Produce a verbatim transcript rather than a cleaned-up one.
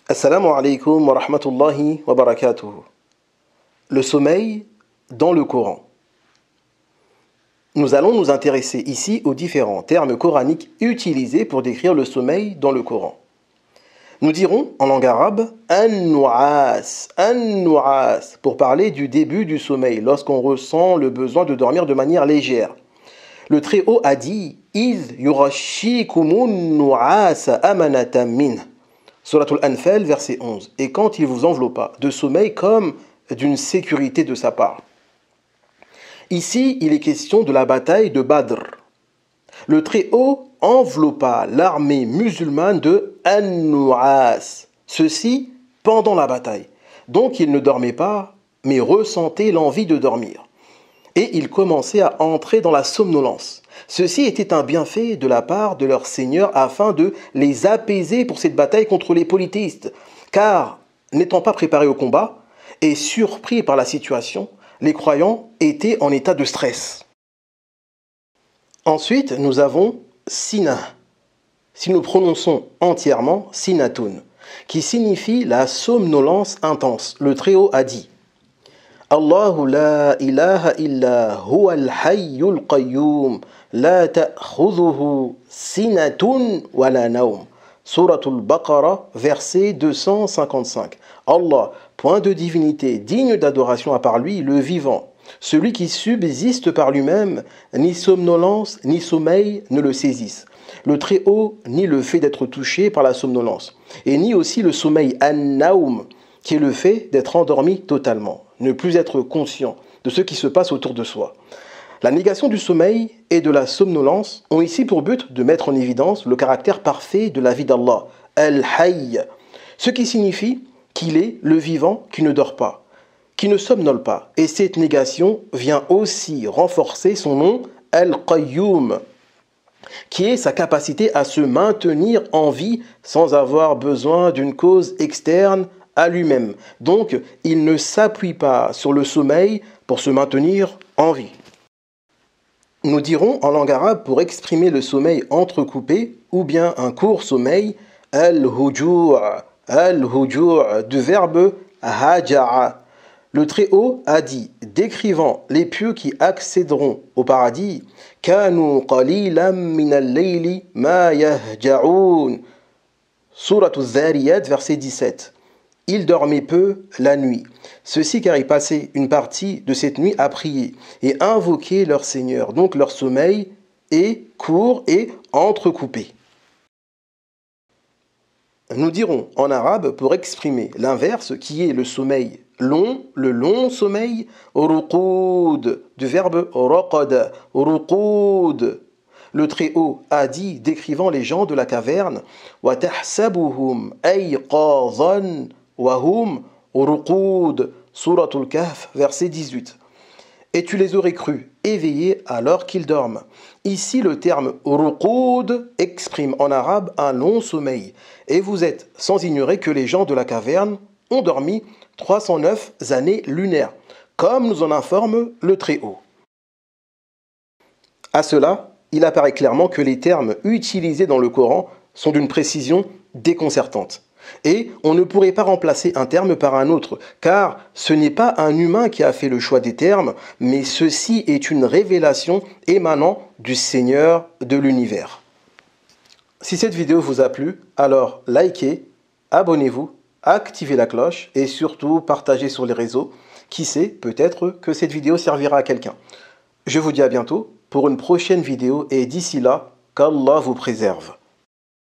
Assalamu alaikum wa rahmatullahi wa barakatuh. Le sommeil dans le Coran. Nous allons nous intéresser ici aux différents termes coraniques utilisés pour décrire le sommeil dans le Coran. Nous dirons en langue arabe an-nu'as, an-nu'as pour parler du début du sommeil lorsqu'on ressent le besoin de dormir de manière légère. Le Très-Haut a dit iz yurashikumun nu'asa amanatan min. Suratul Anfal, verset onze. Et quand il vous enveloppa de sommeil comme d'une sécurité de sa part. Ici, il est question de la bataille de Badr. Le Très-Haut enveloppa l'armée musulmane de An-Nu'as. Ceci pendant la bataille. Donc, ils ne dormaient pas, mais ressentaient l'envie de dormir. Et ils commençaient à entrer dans la somnolence. Ceci était un bienfait de la part de leur Seigneur afin de les apaiser pour cette bataille contre les polythéistes. Car, n'étant pas préparés au combat et surpris par la situation, les croyants étaient en état de stress. Ensuite, nous avons Sina, si nous prononçons entièrement Sinatun, qui signifie la somnolence intense. Le Très-Haut a dit Allahu la ilaha illa huwa al-hayyul qayyum la ta'khudhuhu sinatun wa la nawm. Suratul Baqarah, verset deux cent cinquante-cinq. Allah, point de divinité digne d'adoration à part lui, le vivant, celui qui subsiste par lui-même, ni somnolence ni sommeil ne le saisissent. Le Très-Haut ni le fait d'être touché par la somnolence, et ni aussi le sommeil an-naum, qui est le fait d'être endormi totalement, ne plus être conscient de ce qui se passe autour de soi. La négation du sommeil et de la somnolence ont ici pour but de mettre en évidence le caractère parfait de la vie d'Allah, Al-Hayy, ce qui signifie qu'il est le vivant qui ne dort pas, qui ne somnole pas. Et cette négation vient aussi renforcer son nom, Al-Qayyum, qui est sa capacité à se maintenir en vie sans avoir besoin d'une cause externe à lui-même. Donc, il ne s'appuie pas sur le sommeil pour se maintenir en vie. Nous dirons en langue arabe pour exprimer le sommeil entrecoupé ou bien un court sommeil, al-hujur, al-hujur, du verbe haja'a. Le Très-Haut a dit, décrivant les pieux qui accéderont au paradis, kanu qalilan min al-layli ma yahja'un. Suratul Zariyat, verset dix-sept. Ils dormaient peu la nuit. Ceci car ils passaient une partie de cette nuit à prier et invoquer leur Seigneur. Donc leur sommeil est court et entrecoupé. Nous dirons en arabe pour exprimer l'inverse qui est le sommeil long, le long sommeil, ruqoud, du verbe raqad, ruqoud. Le Très-Haut a dit, décrivant les gens de la caverne, wa tahsabuhum ayqadhan Wahum ruqoud, Suratul Kahf, verset dix-huit. Et tu les aurais crus éveillés alors qu'ils dorment. Ici, le terme ruqoud exprime en arabe un long sommeil. Et vous êtes sans ignorer que les gens de la caverne ont dormi trois cent neuf années lunaires, comme nous en informe le Très-Haut. À cela, il apparaît clairement que les termes utilisés dans le Coran sont d'une précision déconcertante. Et on ne pourrait pas remplacer un terme par un autre, car ce n'est pas un humain qui a fait le choix des termes, mais ceci est une révélation émanant du Seigneur de l'univers. Si cette vidéo vous a plu, alors likez, abonnez-vous, activez la cloche et surtout partagez sur les réseaux. Qui sait, peut-être que cette vidéo servira à quelqu'un. Je vous dis à bientôt pour une prochaine vidéo et d'ici là, qu'Allah vous préserve.